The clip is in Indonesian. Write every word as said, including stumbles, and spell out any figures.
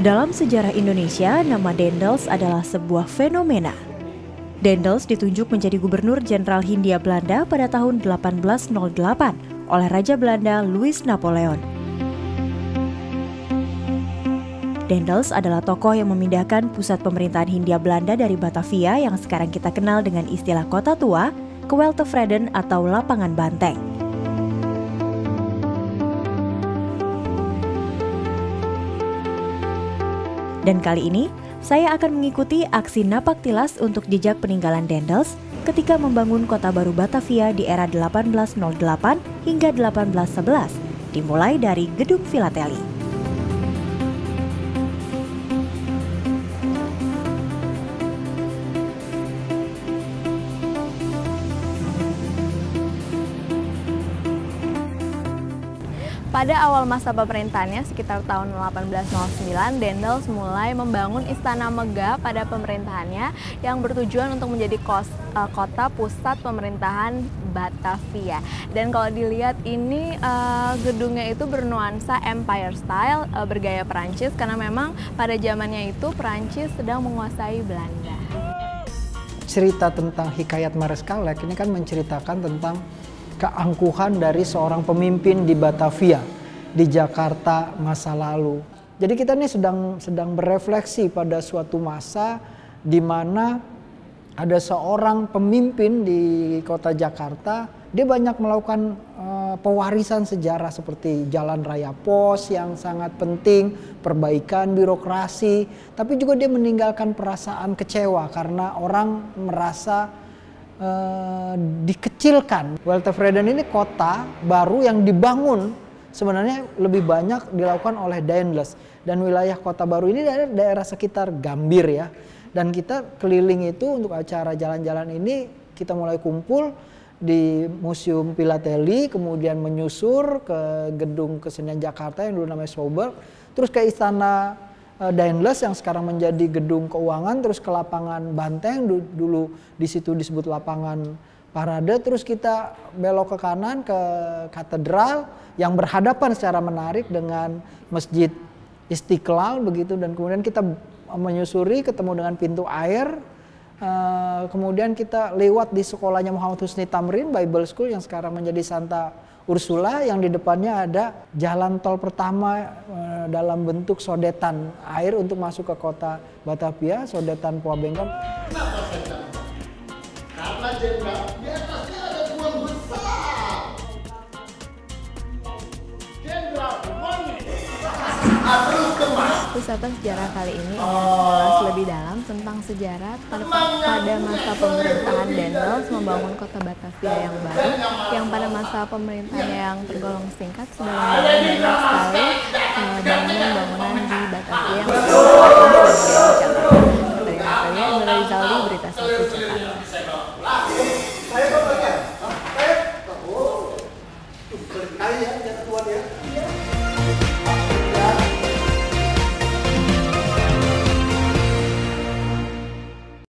Dalam sejarah Indonesia, nama Daendels adalah sebuah fenomena. Daendels ditunjuk menjadi Gubernur Jenderal Hindia Belanda pada tahun delapan belas nol delapan oleh Raja Belanda Louis Napoleon. Daendels adalah tokoh yang memindahkan pusat pemerintahan Hindia Belanda dari Batavia yang sekarang kita kenal dengan istilah Kota Tua ke Weltevreden atau Lapangan Banteng. Dan kali ini, saya akan mengikuti aksi napak tilas untuk jejak peninggalan Daendels ketika membangun kota baru Batavia di era delapan belas nol delapan hingga delapan belas sebelas, dimulai dari Gedung Filateli. Pada awal masa pemerintahannya sekitar tahun delapan belas nol sembilan, Daendels mulai membangun istana megah pada pemerintahannya yang bertujuan untuk menjadi kos, uh, kota pusat pemerintahan Batavia. Dan kalau dilihat ini uh, gedungnya itu bernuansa Empire style, uh, bergaya Perancis karena memang pada zamannya itu Perancis sedang menguasai Belanda. Cerita tentang Hikayat Marescalek ini kan menceritakan tentang keangkuhan dari seorang pemimpin di Batavia, di Jakarta masa lalu. Jadi kita ini sedang sedang berefleksi pada suatu masa di mana ada seorang pemimpin di kota Jakarta, dia banyak melakukan uh, pewarisan sejarah seperti jalan raya pos yang sangat penting, perbaikan birokrasi, tapi juga dia meninggalkan perasaan kecewa karena orang merasa Uh, dikecilkan. Weltevreden ini kota baru yang dibangun sebenarnya lebih banyak dilakukan oleh Daendels, dan wilayah kota baru ini daerah, daerah sekitar Gambir ya. Dan kita keliling itu untuk acara jalan-jalan ini, kita mulai kumpul di Museum Filateli, kemudian menyusur ke Gedung Kesenian Jakarta yang dulu namanya Schouwburg, terus ke Istana Daendels yang sekarang menjadi Gedung Keuangan, terus ke Lapangan Banteng, dulu di situ disebut Lapangan Parade, terus kita belok ke kanan ke Katedral yang berhadapan secara menarik dengan Masjid Istiqlal begitu, dan kemudian kita menyusuri ketemu dengan pintu air, kemudian kita lewat di sekolahnya Muhammad Husni Tamrin Bible School yang sekarang menjadi Santa Ursula, yang di depannya ada jalan tol pertama e, dalam bentuk sodetan air untuk masuk ke kota Batavia, sodetan Pulau Bengkong. Kenapa sodetan? Karena jenderal di atasnya ada uang besar. Jenderal money. Terus kemas. Wisata sejarah kali ini ingin mengulas lebih dalam tentang sejarah pada, pada masa pemerintahan Daendels membangun kota Batavia yang baru, yang pada masa pemerintahannya yang tergolong singkat sudah membangun banyak sekali bangunan-bangunan di Batavia yang sudah di Jakarta. Dari Natalia, Indra Rizaldi, Berita Satu Jakarta.